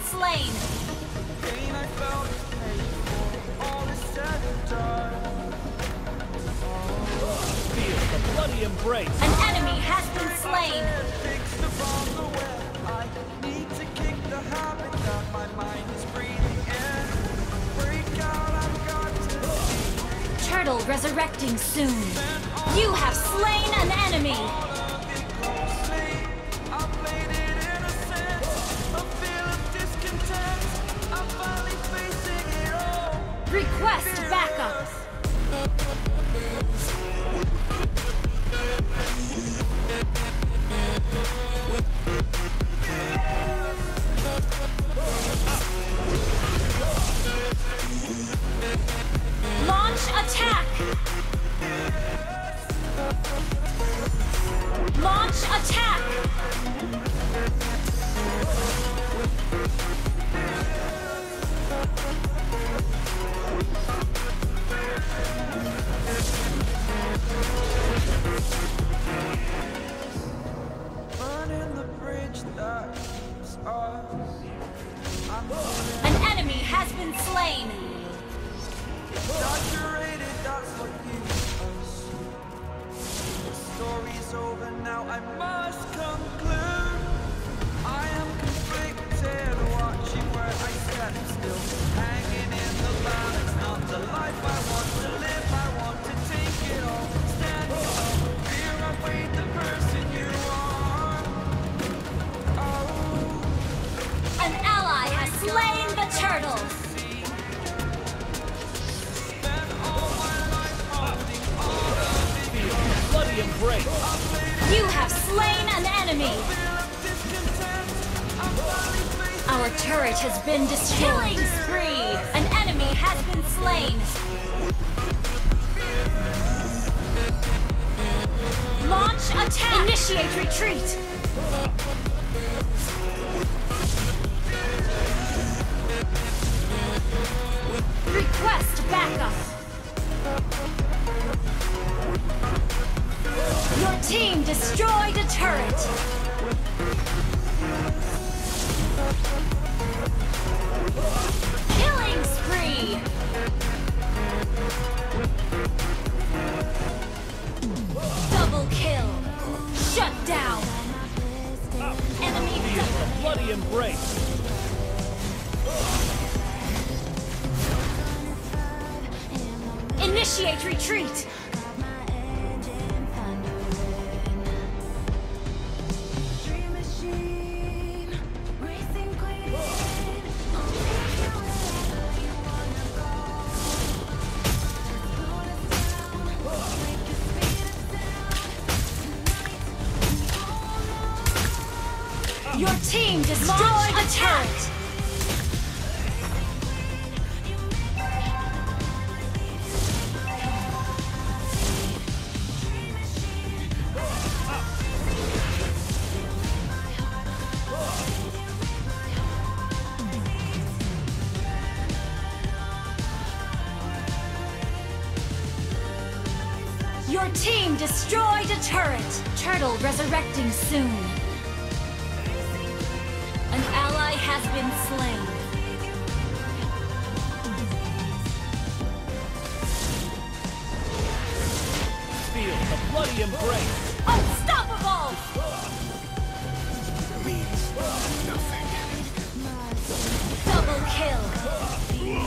slain. Pain I felt is paid for, all is said and done. Feel the bloody embrace. An enemy has been slain. Fixed upon the web, I need to kick the habit that my mind is breathing in. Break out, I've got to see. Turtle resurrecting soon. You have slain an enemy. All of it closely, I played it innocent. A feel of discontent, I'm finally facing it all. Request backup. Launch attack. Launch attack. Burning the bridge that keeps us. An enemy has been slain. Saturated, that's what you assume. The story's over now, I must conclude. I am conflicted, watching where I step still. Hanging in the balance, not the life I want to live. I want to take it all, standing tall. Fear I weighed the person you are. Oh, An ally has slain the turtle. spent all my life holding all of it. Feel the bloody embrace. You have slain an enemy. Feel of discontent, I'm finally facing Our turret has been destroyed. Killing spree. An enemy has been slain. Launch attack. Initiate retreat. Request backup. Your team destroyed a turret. Killing spree. Double kill. Shut down. Enemy Feel the bloody embrace. Initiate retreat. Your team destroyed a turret. Your team destroyed a turret. Turtle resurrecting soon. An ally has been slain. Feel the bloody embrace. Unstoppable! Double kill.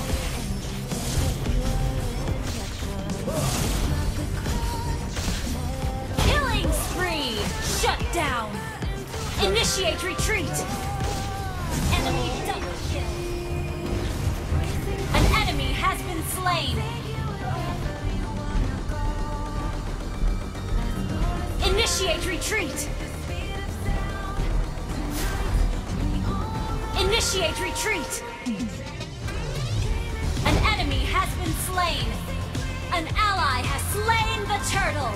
Killing spree. Shut down. Initiate retreat. Enemy double kill. An enemy has been slain. Initiate retreat. Initiate retreat. An enemy has been slain. An ally has slain the turtle.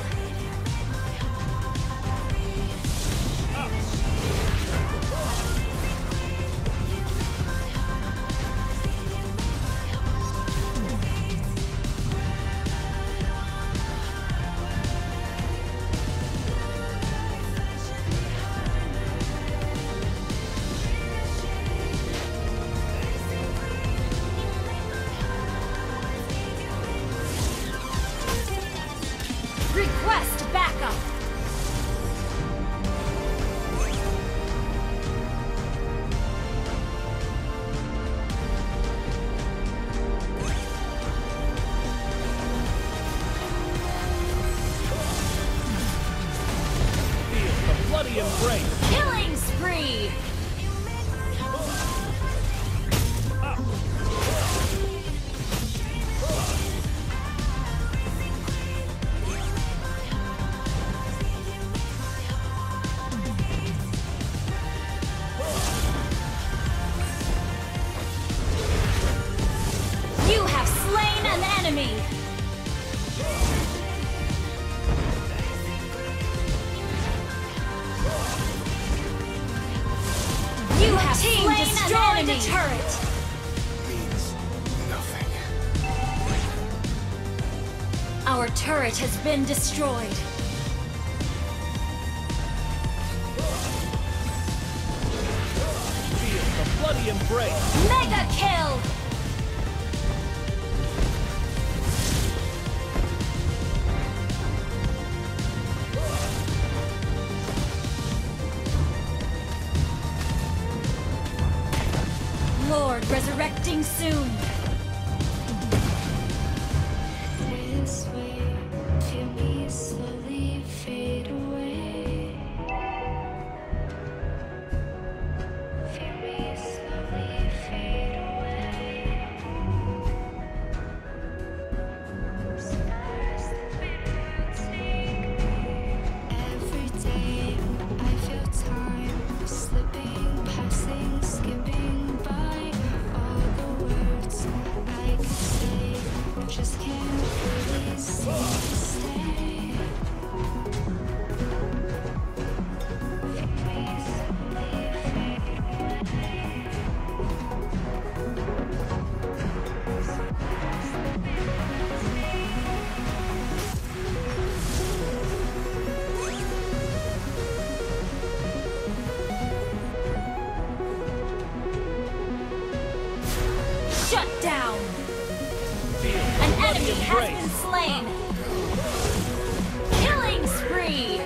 enemy! You have slain an enemy turret! Means nothing. Our turret has been destroyed. Feel the bloody embrace. Mega kill! Lord resurrecting soon. This way, feel me slowly fade away. Feel me slowly fade away. So fast the wind will take me. Every day, I feel time slipping, passing, skipping by. All the words I could say just can't really seem to stay. Feel me slowly fade away. Shut down! Feel An the bloody enemy has embrace. been slain! Killing spree!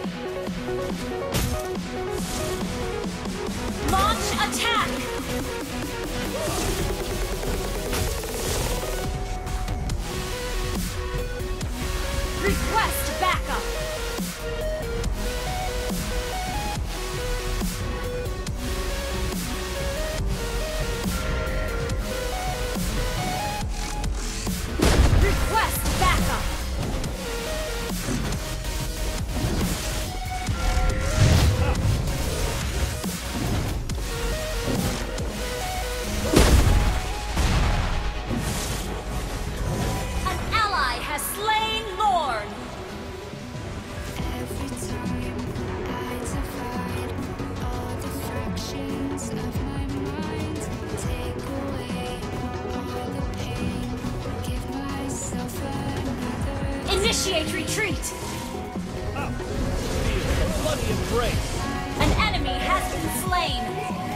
Launch attack! Request backup! Request backup! An ally has slain Lord! Every time I divide all the fractions of my mind, take away all the pain, give myself another. Initiate retreat! Feel the bloody embrace. An enemy has been slain!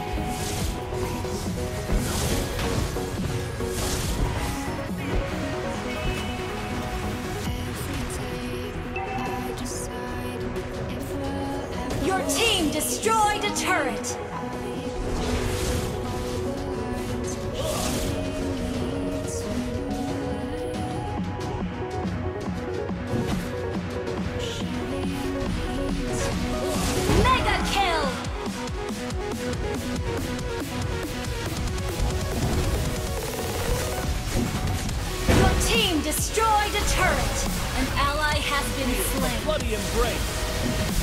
Every day I decide if we'll ever. Your team destroyed a turret! Mega kill! Your team destroyed a turret! An ally has been The slain. bloody embrace.